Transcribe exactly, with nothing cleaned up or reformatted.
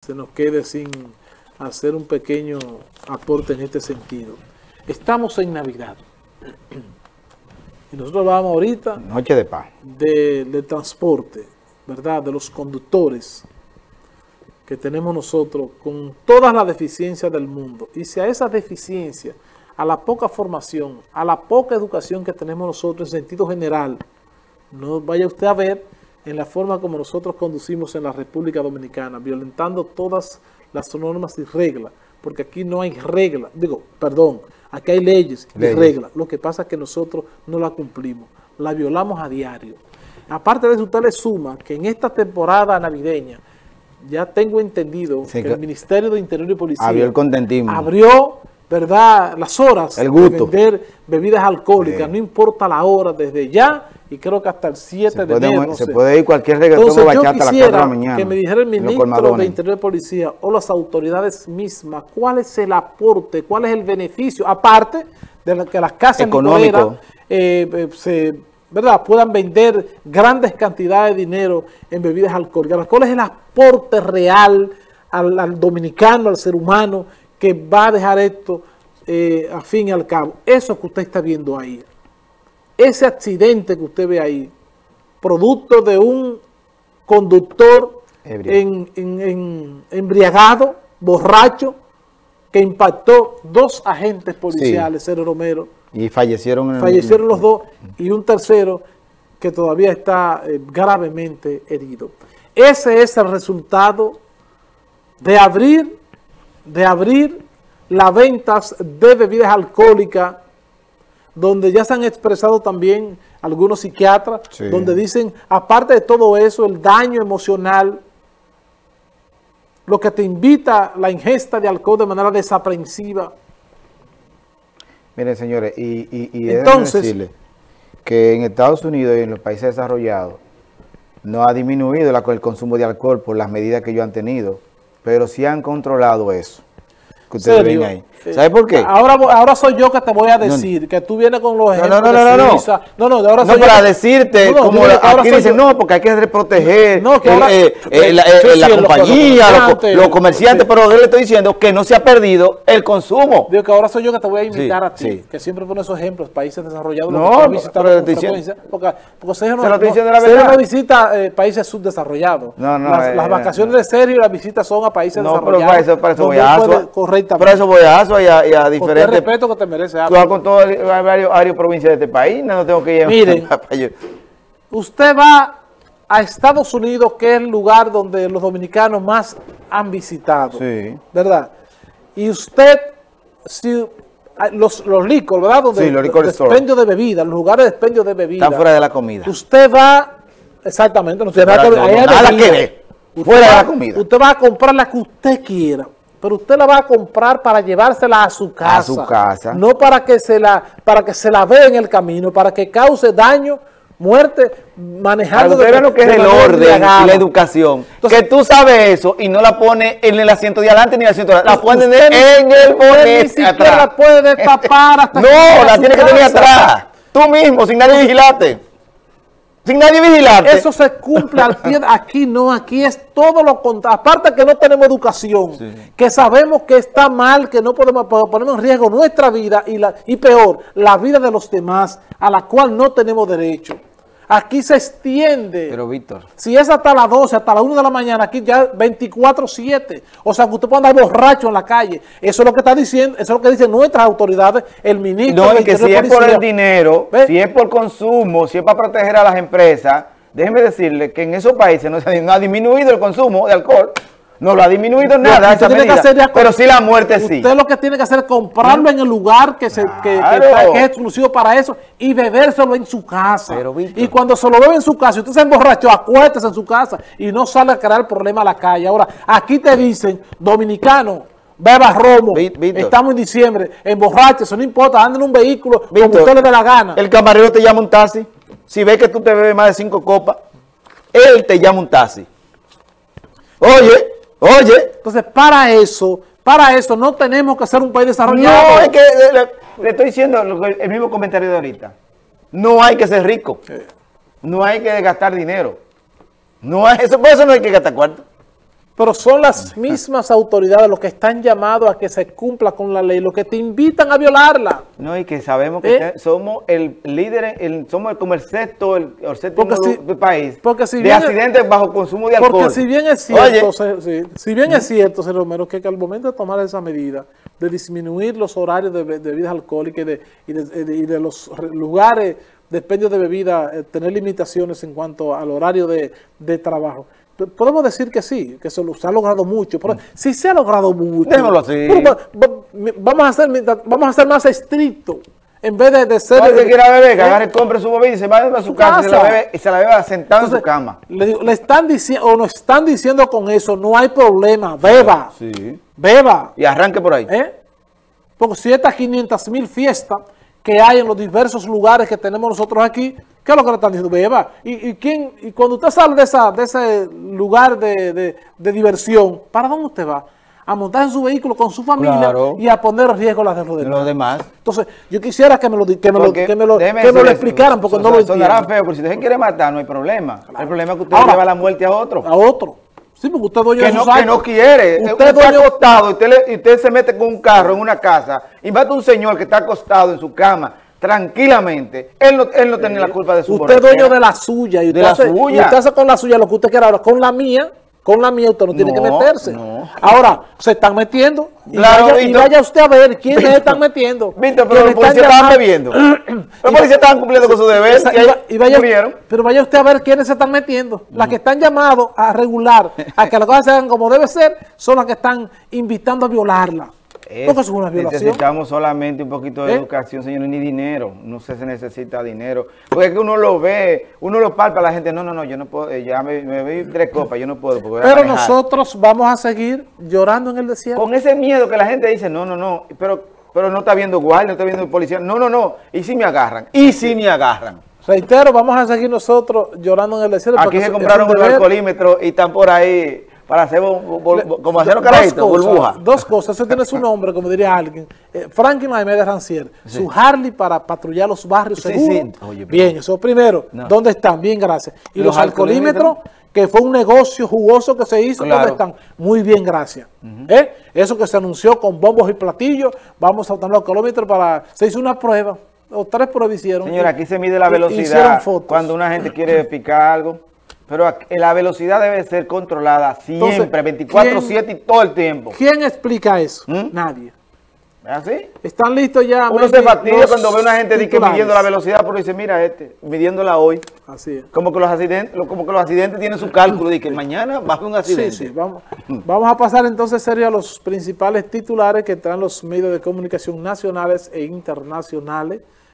se nos quede sin hacer un pequeño aporte en este sentido. Estamos en Navidad. Y nosotros hablábamos ahorita Noche de paz. De, de transporte, ¿verdad? De los conductores que tenemos nosotros con todas las deficiencias del mundo. Y si a esas deficiencias, a la poca formación, a la poca educación que tenemos nosotros en sentido general, no vaya usted a ver en la forma como nosotros conducimos en la República Dominicana, violentando todas las normas y reglas, porque aquí no hay reglas, digo, perdón, aquí hay leyes, leyes y reglas. Lo que pasa es que nosotros no la cumplimos, la violamos a diario. Aparte de eso, usted le suma que en esta temporada navideña, ya tengo entendido sí, que, que el Ministerio de Interior y Policía abrió el contentismo, abrió, ¿verdad?, las horas el gusto de vender bebidas alcohólicas, sí. No importa la hora, desde ya, y creo que hasta el siete de enero. No se sé. puede ir cualquier reggaetón o bachata a las cuatro de la mañana. Que me dijera el ministro de Interior y Policía o las autoridades mismas, cuál es el aporte, cuál es el beneficio, aparte de la, que las casas licoreras eh, eh, se... ¿verdad?, puedan vender grandes cantidades de dinero en bebidas alcohólicas. ¿Cuál es el aporte real al, al dominicano, al ser humano, que va a dejar esto eh, a fin y al cabo? Eso que usted está viendo ahí, ese accidente que usted ve ahí, producto de un conductor en, en, en, embriagado, borracho, que impactó dos agentes policiales, sí. Cero Romero, y fallecieron. En fallecieron el... los dos, y un tercero que todavía está eh, gravemente herido. Ese es el resultado de abrir, de abrir las ventas de bebidas alcohólicas, donde ya se han expresado también algunos psiquiatras, sí. Donde dicen, aparte de todo eso, el daño emocional, lo que te invita la ingesta de alcohol de manera desaprensiva. Miren, señores, y, y, y entonces decirle que en Estados Unidos y en los países desarrollados no ha disminuido la, el consumo de alcohol por las medidas que ellos han tenido, pero sí han controlado eso. Que ustedes ven ahí. ¿Sabe por qué? Ahora, ahora soy yo que te voy a decir, no, que tú vienes con los ejemplos no, no, no, de Suiza. No, no, no, de ahora no, soy para yo decirte, no, no, como la, aquí dicen, yo. No, porque hay que proteger no, que ahora, eh, eh, la, eh, sí, la compañía, los comerciantes, los comerciantes sí. Pero yo le estoy diciendo que no se ha perdido el consumo. Digo que ahora soy yo que te voy a invitar sí, a ti, sí. Que siempre pones esos ejemplos, países desarrollados. No, pero te diciendo. Porque, porque Sergio no, se lo estoy diciendo no, la verdad. no visita eh, países subdesarrollados. No, no, las, eh, las vacaciones eh, de Sergio y las visitas son a países no, desarrollados. No, pero para eso, para eso voy a Asua. Para eso voy a Asua y a, y a diferentes... respeto que te merece. Con todo el varios, varios provincias de este país, no tengo que ir. Miren, usted va a Estados Unidos, que es el lugar donde los dominicanos más han visitado, sí. ¿Verdad? Y usted, si los, los licores, ¿verdad? Donde sí, los licores expendio de bebidas, los lugares de expendio de bebidas. Están fuera de la comida. Usted va, exactamente, no tiene nada que ver. Nada que ver. Fuera de la comida. Usted va a comprar la que usted quiera. Pero usted la va a comprar para llevársela a su casa. A su casa. No para que se la, para que se la vea en el camino, para que cause daño, muerte, manejando de, de, lo que de es el orden y la educación. Entonces, que tú sabes eso y no la pones en el asiento de adelante ni en el asiento de atrás. La pones en el bonete ni siquiera la puede destapar hasta no, que la tienes que tener atrás. Tú mismo, sin nadie vigilarte. Sin nadie vigilarte. Eso se cumple al pie. Aquí no, aquí es todo lo contrario. Aparte que no tenemos educación, sí. Que sabemos que está mal, que no podemos poner en riesgo nuestra vida y, la, y peor, la vida de los demás, a la cual no tenemos derecho. Aquí se extiende. Pero Víctor, si es hasta las doce, hasta las una de la mañana, aquí ya veinticuatro siete. O sea, que usted puede andar borracho en la calle. Eso es lo que está diciendo, eso es lo que dicen nuestras autoridades, el ministro. No, es que si es por el dinero, ¿ves? Si es por consumo, si es para proteger a las empresas, déjeme decirle que en esos países no, se, no ha disminuido el consumo de alcohol. No lo ha disminuido nada, esa medida, que hacer ya, pero sí la muerte usted sí. Usted lo que tiene que hacer es comprarlo ¿Mm? En el lugar que, se, claro. que, que, está, que es exclusivo para eso y bebérselo en su casa. Pero, y cuando se lo bebe en su casa, y usted se emborrachó, acuéstese en su casa y no sale a crear problema a la calle. Ahora, aquí te dicen, dominicano, beba romo, Víctor, estamos en diciembre, emborráchese, no importa, anda en un vehículo Víctor, como usted le dé la gana. El camarero te llama un taxi, si ve que tú te bebes más de cinco copas, él te llama un taxi. Oye, Oye, entonces para eso, para eso no tenemos que ser un país desarrollado. No, es que le, le estoy diciendo el mismo comentario de ahorita. No hay que ser rico. No hay que gastar dinero. No hay, eso, por eso no hay que gastar cuarto. Pero son las mismas autoridades los que están llamados a que se cumpla con la ley, los que te invitan a violarla. No, y que sabemos que ¿Eh? somos el líder, el, somos como el sexto, el, el séptimo si, del país porque si de accidentes es, bajo consumo de alcohol. Porque si bien es cierto, se, sí, si bien es cierto, señor Romero, que, que al momento de tomar esa medida, de disminuir los horarios de, de bebidas alcohólicas y de, y de, de, y de los lugares de expendio de bebida, eh, tener limitaciones en cuanto al horario de, de trabajo, podemos decir que sí, que se, lo, se ha logrado mucho, pero mm. si se ha logrado mucho, déjalo así. Pero, vamos, a ser, vamos a ser más estrictos, en vez de, de ser... No, que quiera beber, que agarre, compre su bebida y se va a su casa, casa. Y, se la bebe, y se la bebe sentada en su cama. Le, digo, le están diciendo, o nos están diciendo con eso, no hay problema, beba, sí. beba. Y arranque por ahí. ¿Eh? Porque si estas quinientas mil fiestas que hay en los diversos lugares que tenemos nosotros aquí, ¿qué es lo que le están diciendo? Beba. ¿Y, y, quién, y cuando usted sale de, esa, de ese lugar de, de, de diversión, ¿para dónde usted va? A montar en su vehículo con su familia, claro, y a poner en riesgo las de los demás. Los demás. Entonces, yo quisiera que me lo, que me lo, que me lo, que me lo explicaran, porque no lo entiendo. Sonará feo, pero si usted quiere matar, no hay problema. Claro. El problema es que usted Ahora, lleva la muerte a otro. A otro. Sí, porque usted dueño que de no, sus que no quiere. Usted, usted dueño... está acostado y usted, le, y usted se mete con un carro en una casa y mata a un señor que está acostado en su cama tranquilamente. Él no, él no tiene eh, la culpa de su Usted es dueño de la suya. Y usted, de la hace, suya. Y usted hace con la suya lo que usted quiera. Ahora, con la mía, con la mía usted no tiene no, que meterse. No. Ahora, se están metiendo. Y, claro, vaya, Víctor, y vaya usted a ver quiénes se están metiendo. Víctor, pero los policías estaban bebiendo. Los policías estaban cumpliendo con su deber. Esa, y, y, y vaya, pero vaya usted a ver quiénes se están metiendo. Las que están llamados a regular, a que las cosas se hagan como debe ser, son las que están invitando a violarla. Es, Porque es una violación. Necesitamos solamente un poquito de ¿Eh? educación, señor, ni dinero. No se necesita dinero. Porque es que uno lo ve, uno lo palpa a la gente. No, no, no, yo no puedo, ya me, me bebí tres copas, yo no puedo. Porque pero nosotros vamos a seguir llorando en el desierto. Con ese miedo que la gente dice, no, no, no, pero, pero no está viendo guardia, no está viendo policía. No, no, no, y si me agarran, y si me agarran. Reitero, vamos a seguir nosotros llorando en el desierto. Aquí se compraron un alcoholímetro y están por ahí... Para hacer, como hacer los carajitos, burbuja. Dos cosas, eso tiene su nombre, como diría alguien. Eh, Franklin Aimee Rancière, sí. Su Harley para patrullar los barrios seguros. Sí, sí. Oye, bien, eso primero. No. ¿Dónde están? Bien, gracias. Y, ¿Y los, los alcoholímetros, que fue un negocio jugoso que se hizo, claro. ¿Dónde están? Muy bien, gracias. Uh-huh. ¿Eh? Eso que se anunció con bombos y platillos, vamos a tener los alcoholímetros para... Se hizo una prueba, o tres pruebas hicieron. Señora, aquí se mide la velocidad cuando una gente quiere picar algo. Pero la velocidad debe ser controlada siempre, veinticuatro siete y todo el tiempo. ¿Quién explica eso? ¿Mm? Nadie. ¿Es así? Están listos ya. Uno se fastidia cuando ve una gente que midiendo la velocidad, pero dice, mira este, midiéndola hoy. Así es. Como que los accidentes, como que los accidentes tienen su cálculo y que mañana va a haber un accidente. Sí, sí. Vamos, vamos a pasar entonces serio a los principales titulares que traen los medios de comunicación nacionales e internacionales.